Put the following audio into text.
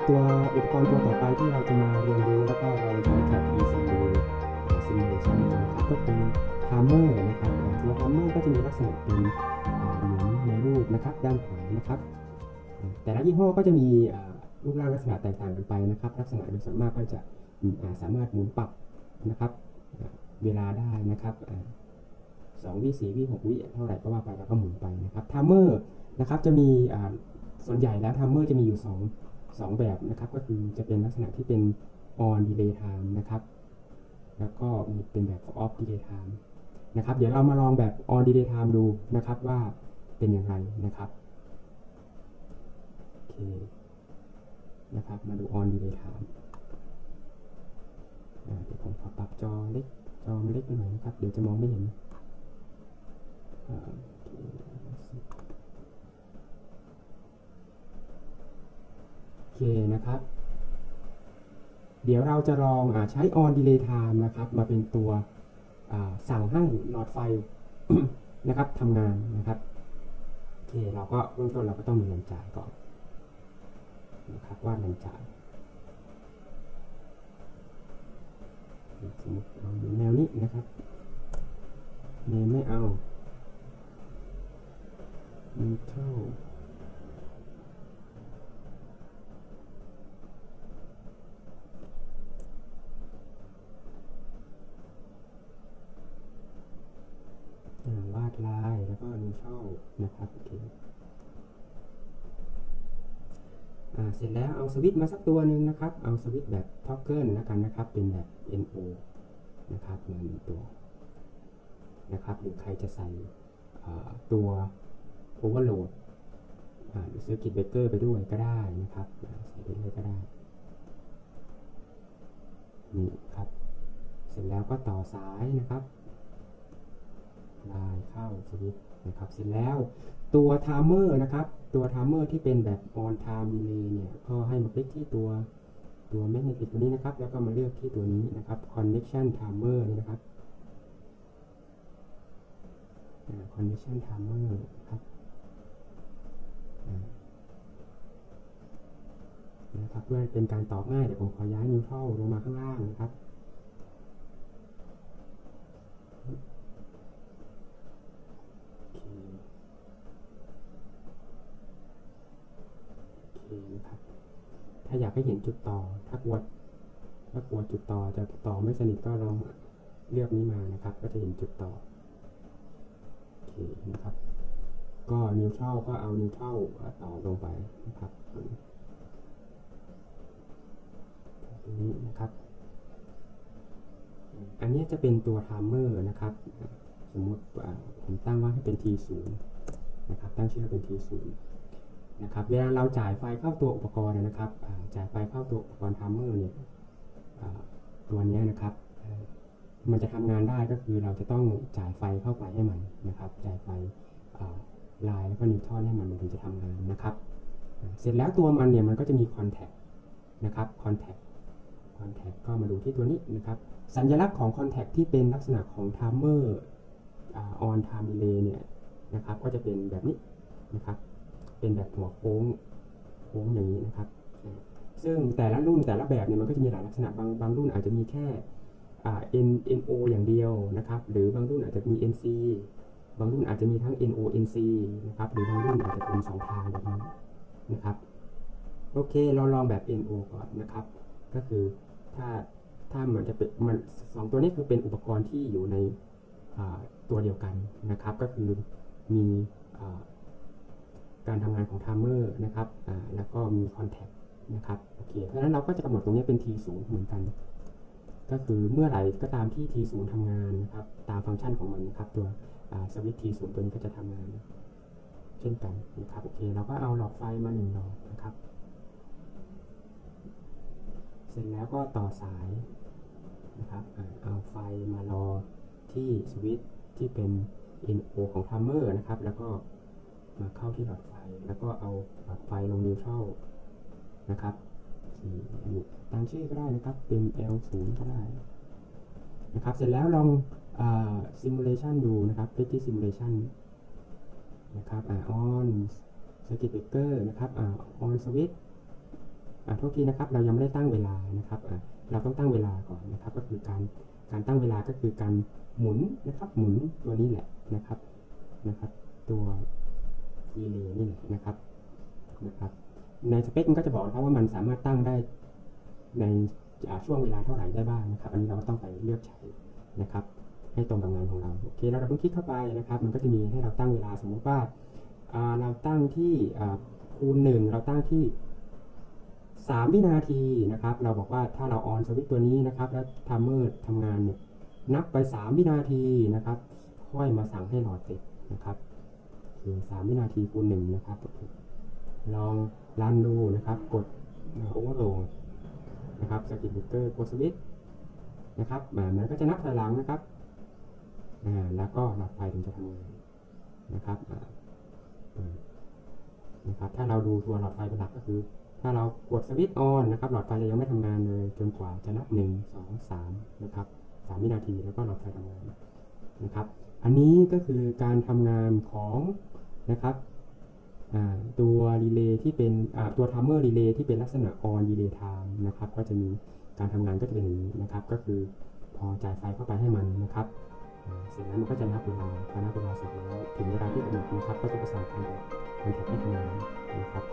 ตัวอุปกรณ์ตัวต่อไปที่เราจะมาเรียนรู้แล้วก็ลองใช้ CAD Simulation นะครับก็คือ Hammer นะครับตัว Hammer ก็จะมีลักษณะเป็นเหมือนในรูปนะครับด้านขวานะครับแต่ละยี่ห้อก็จะมีรูปร่างลักษณะแตกต่างกันไปนะครับลักษณะโดยส่วนมากก็จะสามารถหมุนปรับนะครับเวลาได้นะครับ2 วิ4 วิ 6 วิเท่าไหร่ก็ว่าไปแล้วก็หมุนไปนะครับ Hammer นะครับจะมีส่วนใหญ่แล้ว Hammer จะมีอยู่2แบบนะครับก็คือจะเป็นลักษณะที่เป็น on delay time นะครับแล้วก็มีเป็นแบบ off delay time นะครับเดี๋ยวเรามาลองแบบ on delay time ดูนะครับว่าเป็นอย่างไรนะครับโอเคนะครับมาดู on delay time เดี๋ยวผมขอปรับจอเล็กไปหน่อยนะครับเดี๋ยวจะมองไม่เห็นโอเคนะครับเดี๋ยวเราจะลองใช้ on delay time นะครับมาเป็นตัวสั่งให้หลอดไฟ นะครับทำงานนะครับโอเคเราก็เบื้องต้นเราก็ต้องมีแรงจ่ายก่อนนะครับว่าแรงจ่ายสมมติเอาแนวนี้นะครับเนมไม่เอา neutralวาดลายแล้วก็ neutral นะครับโอเคเสร็จแล้วเอาสวิตช์มาสักตัวหนึ่งนะครับเอาสวิตช์แบบ toggle แล้วกันนะครับเป็นแบบ NO นะครับมา1ตัวนะครับหรือใครจะใส่ตัว overload หรือ circuit breaker ไปด้วยก็ได้นะครับใส่ไปด้วยก็ได้นี่ครับเสร็จแล้วก็ต่อสายนะครับลายเข้าสวิตช์นะครับเสร็จแล้วตัว timer นะครับตัว timer ที่เป็นแบบ on time delay เนี่ยก็ให้มาคลิกที่ตัวแมกเนติกตัวนี้นะครับแล้วก็มาเลือกที่ตัวนี้นะครับ connection timer นี่นะครับconnection timer ครับนะครับเพื่อเป็นการตอบง่ายเดี๋ยวผมขอย้ายนิวทรัลลงมาข้างล่างนะครับนะครับถ้าอยากให้เห็นจุดต่อถ้ากลัวจุดต่อจะต่อไม่สนิทก็ลองเลือกนี้มานะครับก็จะเห็นจุดต่อโอเคนะครับก็นิวทรัลก็เอานิวทรัลต่อลงไปนะครับตรงนี้นะครับอันนี้จะเป็นตัวไทม์เมอร์นะครับสมมติผมตั้งว่าให้เป็น T0 นะครับตั้งชื่อเป็น T0 นะครับเวลาเราจ่ายไฟเข้าตัวอุปกรณ์นะครับจ่ายไฟเข้าตัวอุปกรณ์ไทม์เมอร์เนี่ยตัวนี้นะครับมันจะทำงานได้ก็คือเราจะต้องจ่ายไฟเข้าไปให้มันนะครับจ่ายไฟไลน์แล้วก็นิวทรัลให้มันถึงจะทำงานนะครับเสร็จแล้วตัวมันเนี่ยมันก็จะมีคอนแทคนะครับคอนแทคก็มาดูที่ตัวนี้นะครับสัญลักษณ์ของคอนแทคที่เป็นลักษณะของไทม์เมอร์on time delay เนี่ยนะครับก็จะเป็นแบบนี้นะครับเป็นแบบหัวโค้งอย่างนี้นะครับซึ่งแต่ละรุ่นแต่ละแบบเนี่ยมันก็จะมีหลายลักษณะบางรุ่นอาจจะมีแค่NO อย่างเดียวนะครับหรือบางรุ่นอาจจะมี NC บางรุ่นอาจจะมีทั้ง NO NC นะครับหรือบางรุ่นอาจจะเป็น2ทางแบบนี้นะครับโอเคเราลองแบบ NO ก่อนนะครับก็คือถ้ามันจะเป็นมัน2ตัวนี้คือเป็นอุปกรณ์ที่อยู่ในตัวเดียวกันนะครับก็คือมีการทำงานของไทม์เมอร์นะครับแล้วก็มีคอนแทคนะครับโอเคเพราะฉะนั้นเราก็จะกำหนดตรงนี้เป็น T0 เหมือนกันก็คือเมื่อไหร่ก็ตามที่ T0 ทำงานนะครับตามฟังก์ชันของมันนะครับตัวสวิตช์ T0 ตัวนี้ก็จะทำงานเช่นกันนะครับโอเคเราก็เอาหลอดไฟมา1หลอดนะครับเสร็จแล้วก็ต่อสายนะครับเอาไฟมารอที่สวิตช์ที่เป็น NO ของไทม์เมอร์นะครับแล้วก็มาเข้าที่หลอดไฟแล้วก็เอาหลอดไฟลงนิวทรัลนะครับตั้งชื่อก็ได้นะครับเป็น L0 ก็ได้นะครับเสร็จแล้วลองsimulation ดูนะครับคลิกที่ simulation นะครับon circuit breaker นะครับon switch โทษทีนะครับเรายังไม่ได้ตั้งเวลานะครับเราต้องตั้งเวลาก่อนนะครับก็คือการตั้งเวลาก็คือการหมุนนะครับหมุนตัวนี้แหละนะครับตัวรีเลย์นี่แหละนะครับในสเปคมันก็จะบอกนะครับว่ามันสามารถตั้งได้ในช่วงเวลาเท่าไหร่ได้บ้างนะครับอันนี้เราก็ต้องไปเลือกใช้นะครับให้ตรงกับงานของเราโอเคเราดับเบิลคลิกเข้าไปนะครับมันก็จะมีให้เราตั้งเวลาสมมุติว่าเราตั้งที่คูณ1เราตั้งที่3วินาทีนะครับเราบอกว่าถ้าเราออนสวิตช์ตัวนี้นะครับแล้วไทม์เมอร์ทำงานเนี่ยนับไป3วินาทีนะครับค่อยมาสั่งให้หลอดติดนะครับ3วินาทีคูณ1นะครับลองรันดูนะครับกดโอเวอร์โหลดนะครับสกิปเบรกเกอร์กดสวิตช์นะครับมันก็จะนับถอยหลังนะครับแล้วก็หลอดไฟถึงจะทำงานนะครับถ้าเราดูตัวหลอดไฟเป็นหลักก็คือถ้าเรากดสวิตช์ออนนะครับหลอดไฟจะยังไม่ทำงานเลยจนกว่าจะนับ1 2 3นะครับ3วินาทีแล้วก็หลอดไฟทำงานนะครับอันนี้ก็คือการทำงานของนะครับตัวรีเลย์ที่เป็นตัวทัมเมอร์รีเลย์ที่เป็นลักษณะ on relay time นะครับก็จะมีการทำงานก็จะเป็นอย่างนี้นะครับก็คือพอจ่ายไฟเข้าไปให้มันนะครับเสร็จแล้วมันก็จะนับเวลาพอนับเวลาเสร็จแล้วถึงเวลาที่กำหนดนะครับก็จะประสานคอนแทคให้ทำงานนะครับ